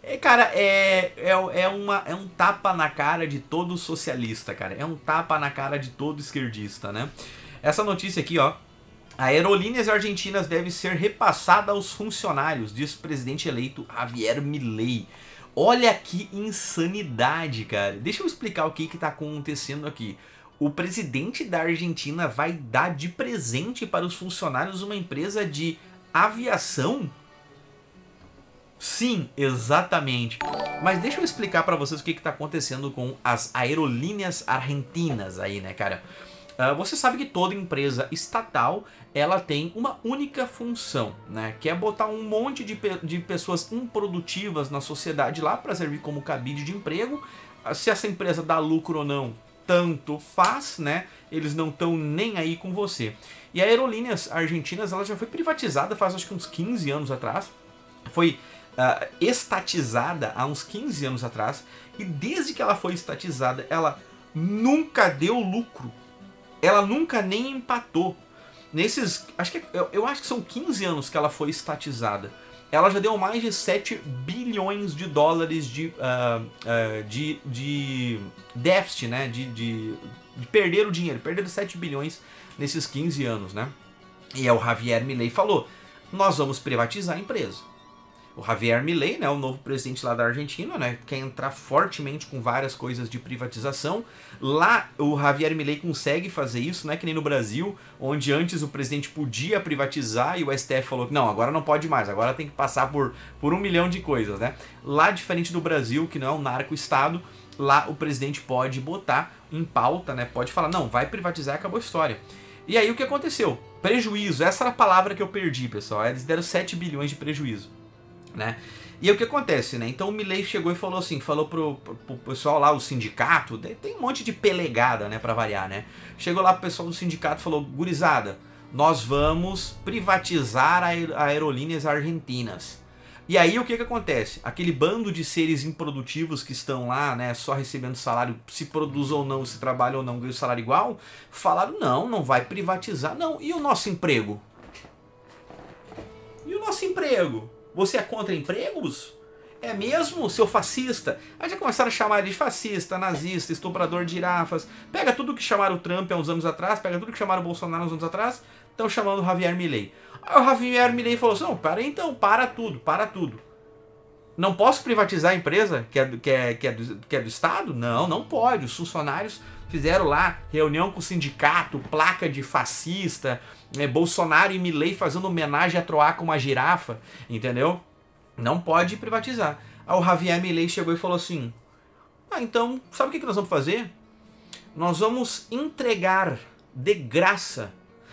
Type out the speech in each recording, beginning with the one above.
Cara, é um tapa na cara de todo socialista, cara. É um tapa na cara de todo esquerdista, né? Essa notícia aqui, ó. Aerolíneas argentinas deve ser repassada aos funcionários, diz o presidente eleito Javier Milei. Olha que insanidade, cara. Deixa eu explicar o que está acontecendo aqui. O presidente da Argentina vai dar de presente para os funcionários uma empresa de aviação? Sim, exatamente. Mas deixa eu explicar para vocês o que está acontecendo com as aerolíneas argentinas aí, né, cara? Você sabe que toda empresa estatal, ela tem uma única função, né? Que é botar um monte de pessoas improdutivas na sociedade lá para servir como cabide de emprego. Se essa empresa dá lucro ou não, tanto faz, né? Eles não estão nem aí com você. E a Aerolíneas Argentinas, ela já foi privatizada faz acho que uns 15 anos atrás. Foi estatizada há uns 15 anos atrás. E desde que ela foi estatizada, ela nunca deu lucro. Ela nunca nem empatou. Nesses, eu acho que são 15 anos que ela foi estatizada. Ela já deu mais de 7 bilhões de dólares de déficit, né? De perder o dinheiro. Perderam 7 bilhões nesses 15 anos, né? E é o Javier Milei falou, nós vamos privatizar a empresa. O Javier Milei, né, o novo presidente lá da Argentina, né, quer entrar fortemente com várias coisas de privatização. Lá o Javier Milei consegue fazer isso, não é que nem no Brasil, onde antes o presidente podia privatizar e o STF falou que não, agora não pode mais, agora tem que passar por 1 milhão de coisas, né? Lá, diferente do Brasil, que não é um narco-estado, lá o presidente pode botar em pauta, né, pode falar, não, vai privatizar e acabou a história. E aí o que aconteceu? Prejuízo, essa era a palavra que eu perdi, pessoal, eles deram 7 bilhões de prejuízo. Né? E aí o que acontece, né? Então o Milei chegou e falou assim, falou pro pessoal lá, o sindicato, tem um monte de pelegada, né, pra variar, né? Chegou lá pro pessoal do sindicato e falou, gurizada, nós vamos privatizar a Aerolíneas Argentinas. E aí o que acontece? Aquele bando de seres improdutivos que estão lá, né, só recebendo salário, se produz ou não, se trabalha ou não, ganha o salário igual, falaram, não vai privatizar, não. E o nosso emprego? E o nosso emprego? Você é contra empregos? É mesmo, seu fascista? Aí já começaram a chamar ele de fascista, nazista, estuprador de girafas. Pega tudo que chamaram o Trump há uns anos atrás, pega tudo que chamaram o Bolsonaro há uns anos atrás, estão chamando o Javier Milei. Aí o Javier Milei falou assim, não, para tudo. Não posso privatizar a empresa que é do Estado? Não pode. Os funcionários fizeram lá reunião com o sindicato, placa de fascista, Bolsonaro e Milei fazendo homenagem a Troar com uma girafa, entendeu? Não pode privatizar. Aí o Javier Milei chegou e falou assim, então, sabe o que nós vamos fazer? Nós vamos entregar de graça,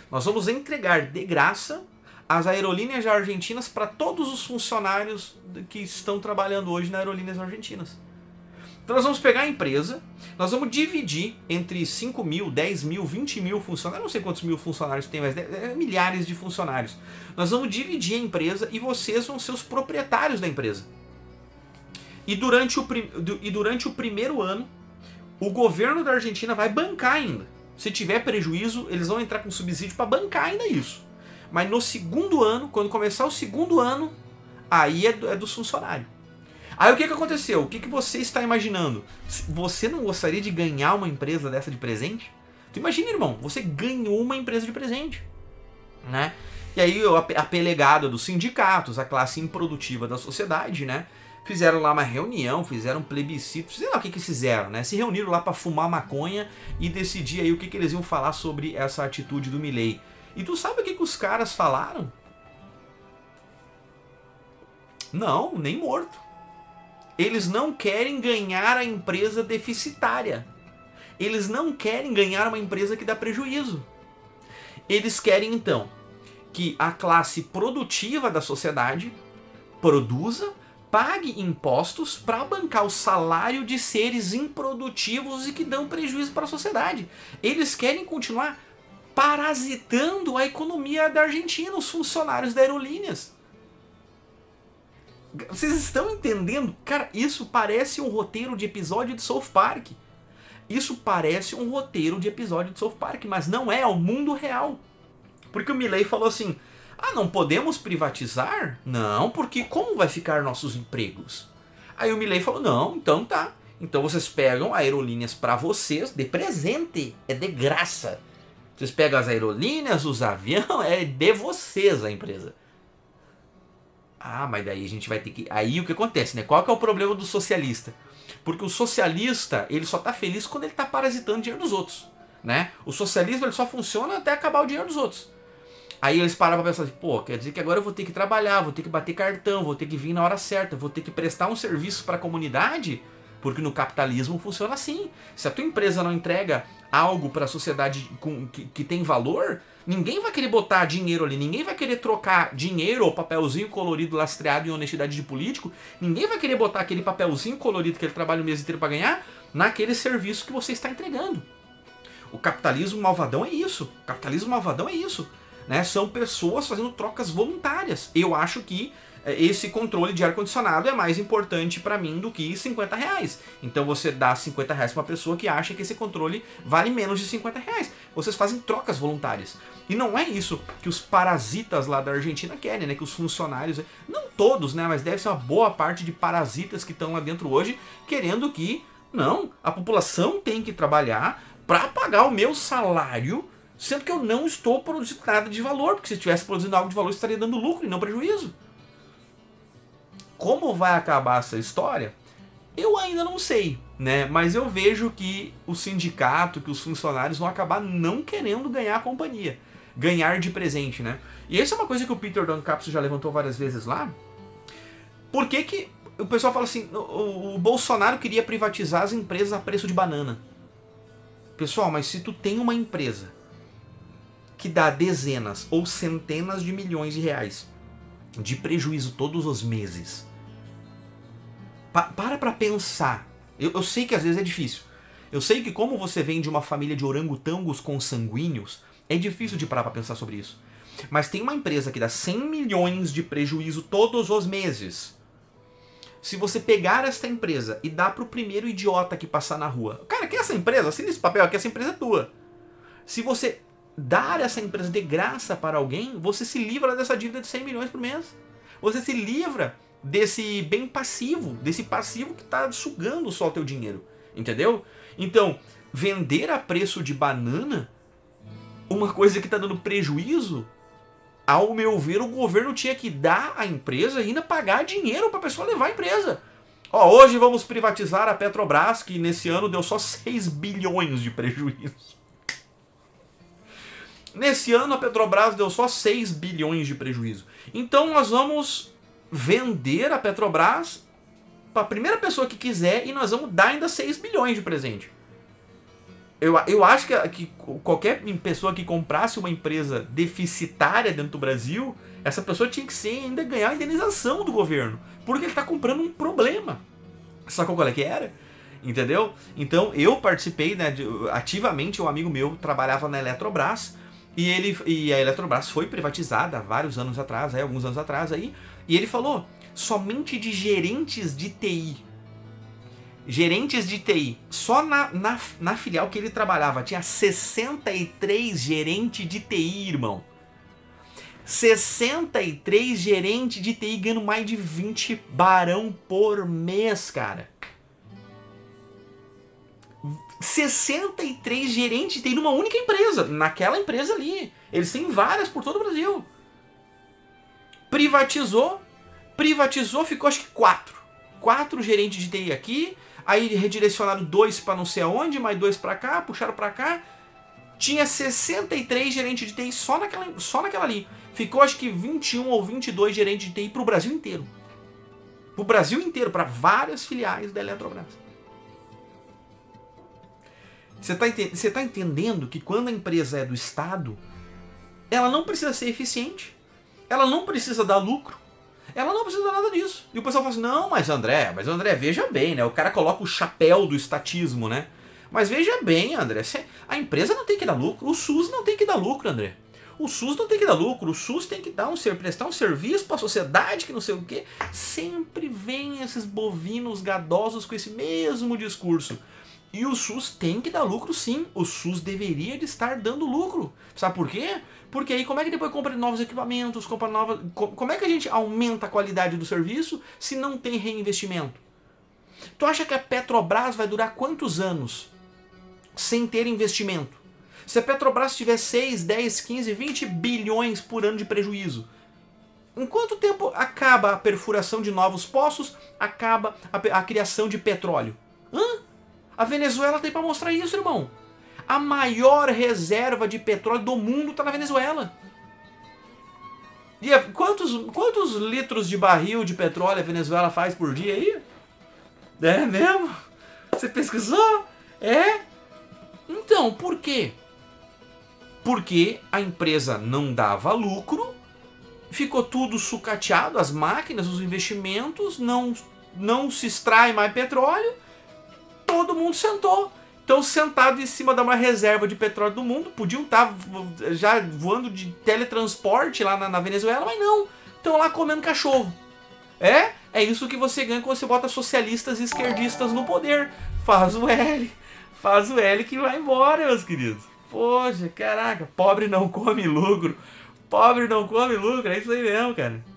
as aerolíneas argentinas para todos os funcionários que estão trabalhando hoje nas aerolíneas argentinas. Então nós vamos pegar a empresa, nós vamos dividir entre 5 mil, 10 mil, 20 mil funcionários, não sei quantos mil funcionários tem, mas milhares de funcionários. Nós vamos dividir a empresa e vocês vão ser os proprietários da empresa. E durante o primeiro ano, o governo da Argentina vai bancar ainda. Se tiver prejuízo, eles vão entrar com subsídio para bancar ainda isso. Mas no segundo ano, quando começar o segundo ano, aí é dos funcionários. Aí o que aconteceu? O que você está imaginando? Você não gostaria de ganhar uma empresa dessa de presente? Tu imagina, irmão, você ganhou uma empresa de presente, né? E aí a pelegada dos sindicatos, a classe improdutiva da sociedade, né? Fizeram lá uma reunião, fizeram um plebiscito, sei lá o que fizeram, né? Se reuniram lá para fumar maconha e decidir aí o que eles iam falar sobre essa atitude do Milei. E tu sabe o que os caras falaram? Não, nem morto. Eles não querem ganhar a empresa deficitária. Eles não querem ganhar uma empresa que dá prejuízo. Eles querem, então, que a classe produtiva da sociedade produza, pague impostos para bancar o salário de seres improdutivos e que dão prejuízo para a sociedade. Eles querem continuar parasitando a economia da Argentina, os funcionários da aerolíneas. Vocês estão entendendo? Cara, isso parece um roteiro de episódio de South Park. Isso parece um roteiro de episódio de South Park, mas não é o mundo real. Porque o Milei falou assim, não podemos privatizar? Não, porque como vai ficar nossos empregos? Aí o Milei falou, não, então tá. Então vocês pegam aerolíneas para vocês de presente, é de graça. Vocês pegam as aerolíneas, os aviões, é de vocês a empresa. Ah, mas daí a gente vai ter que... Aí o que acontece, né? Qual que é o problema do socialista? Porque o socialista, ele só tá feliz quando ele tá parasitando o dinheiro dos outros, né? O socialismo, ele só funciona até acabar o dinheiro dos outros. Aí eles param pra pensar assim, pô, quer dizer que agora eu vou ter que trabalhar, vou ter que bater cartão, vou ter que vir na hora certa, vou ter que prestar um serviço para a comunidade, porque no capitalismo funciona assim. Se a tua empresa não entrega algo para a sociedade que tem valor, ninguém vai querer botar dinheiro ali, ninguém vai querer trocar dinheiro ou papelzinho colorido lastreado em honestidade de político, ninguém vai querer botar aquele papelzinho colorido que ele trabalha o mês inteiro para ganhar naquele serviço que você está entregando. O capitalismo malvadão é isso. O capitalismo malvadão é isso. Né? São pessoas fazendo trocas voluntárias. Eu acho que esse controle de ar-condicionado é mais importante para mim do que 50 reais. Então você dá 50 reais para uma pessoa que acha que esse controle vale menos de 50 reais. Vocês fazem trocas voluntárias. E não é isso que os parasitas lá da Argentina querem, né? Que os funcionários, não todos, né? Mas deve ser uma boa parte de parasitas que estão lá dentro hoje, querendo que, não, a população tem que trabalhar para pagar o meu salário, sendo que eu não estou produzindo nada de valor, porque se eu estivesse produzindo algo de valor, eu estaria dando lucro e não prejuízo. Como vai acabar essa história? Eu ainda não sei, né? Mas eu vejo que o sindicato, que os funcionários vão acabar não querendo ganhar a companhia. Ganhar de presente, né? E essa é uma coisa que o Peter Doncaps já levantou várias vezes lá. Por que que o pessoal fala assim, o Bolsonaro queria privatizar as empresas a preço de banana? Pessoal, mas se tu tem uma empresa que dá dezenas ou centenas de milhões de reais de prejuízo todos os meses, para pensar. Eu sei que às vezes é difícil. Eu sei que como você vem de uma família de orangotangos consanguíneos, é difícil de parar para pensar sobre isso. Mas tem uma empresa que dá 100 milhões de prejuízo todos os meses. Se você pegar esta empresa e dar para o primeiro idiota que passar na rua, cara, quer essa empresa? Assina esse papel aqui, essa empresa é tua. Se você dar essa empresa de graça para alguém, você se livra dessa dívida de 100 milhões por mês. Você se livra desse bem passivo, desse passivo que está sugando só o teu dinheiro. Entendeu? Então, vender a preço de banana, uma coisa que está dando prejuízo, ao meu ver, o governo tinha que dar à empresa e ainda pagar dinheiro para a pessoa levar a empresa. Ó, hoje vamos privatizar a Petrobras, que nesse ano deu só 6 bilhões de prejuízo. Nesse ano a Petrobras deu só 6 bilhões de prejuízo. Então nós vamos vender a Petrobras para a primeira pessoa que quiser e nós vamos dar ainda 6 bilhões de presente. Eu acho que qualquer pessoa que comprasse uma empresa deficitária dentro do Brasil, essa pessoa tinha que ser ainda ganhar a indenização do governo. Porque ele está comprando um problema. Sabe qual é que era? Entendeu? Então eu participei, né, ativamente, um amigo meu trabalhava na Eletrobras. E a Eletrobras foi privatizada há vários anos atrás, alguns anos atrás aí, e ele falou, somente de gerentes de TI. Gerentes de TI. Só na filial que ele trabalhava tinha 63 gerentes de TI, irmão. 63 gerentes de TI ganhando mais de 20 barão por mês, cara. 63 gerentes tem numa única empresa, naquela empresa ali. Eles têm várias por todo o Brasil. Privatizou, ficou acho que 4. 4 gerentes de TI aqui, aí redirecionaram 2 para não sei aonde, mais 2 para cá, puxaram para cá. Tinha 63 gerentes de TI só naquela ali. Ficou acho que 21 ou 22 gerentes de TI pro Brasil inteiro. Pro Brasil inteiro, para várias filiais da Eletrobras. Você tá entendendo que quando a empresa é do Estado, ela não precisa ser eficiente, ela não precisa dar lucro, ela não precisa dar nada disso. E o pessoal fala assim, não, mas André, veja bem, né? O cara coloca o chapéu do estatismo, né? Mas veja bem, André, a empresa não tem que dar lucro, o SUS não tem que dar lucro, André. O SUS não tem que dar lucro, o SUS tem que prestar um serviço para a sociedade que não sei o quê. Sempre vem esses bovinos gadosos com esse mesmo discurso. E o SUS tem que dar lucro sim, o SUS deveria de estar dando lucro. Sabe por quê? Porque aí como é que depois compra novos equipamentos, como é que a gente aumenta a qualidade do serviço se não tem reinvestimento? Tu acha que a Petrobras vai durar quantos anos sem ter investimento? Se a Petrobras tiver 6, 10, 15, 20 bilhões por ano de prejuízo, em quanto tempo acaba a perfuração de novos poços, acaba a criação de petróleo? A Venezuela tem para mostrar isso, irmão. A maior reserva de petróleo do mundo está na Venezuela. E quantos litros de barril de petróleo a Venezuela faz por dia aí? É mesmo? Você pesquisou? É? Então, por quê? Porque a empresa não dava lucro, ficou tudo sucateado, as máquinas, os investimentos, não se extrai mais petróleo, todo mundo sentou. Então, sentado em cima da maior reserva de petróleo do mundo, podiam estar já voando de teletransporte lá na Venezuela, mas não, estão lá comendo cachorro. É isso que você ganha quando você bota socialistas e esquerdistas no poder. Faz o L que vai embora, meus queridos. Poxa, caraca, pobre não come lucro. Pobre não come lucro, é isso aí mesmo, cara.